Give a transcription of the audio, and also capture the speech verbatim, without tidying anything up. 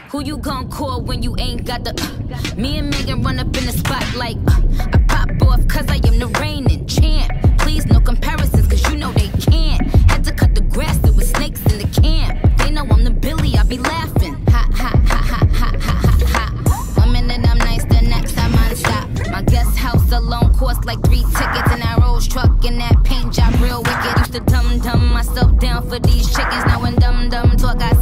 Who you gon' call when you ain't got the uh, me and Megan run up in the spot like uh, I pop off cause I am the reigning champ. Please no comparisons cause you know they can't. Had to cut the grass, there was snakes in the camp. They know I'm the Billy, I be laughing. Ha ha ha ha ha ha ha ha. One minute I'm nice, the next I'm unstop. My guest house alone cost like three tickets. And that Rolls truck and that paint job real wicked. Used to dumb dumb myself down for these chickens. Now when dumb dumb talk I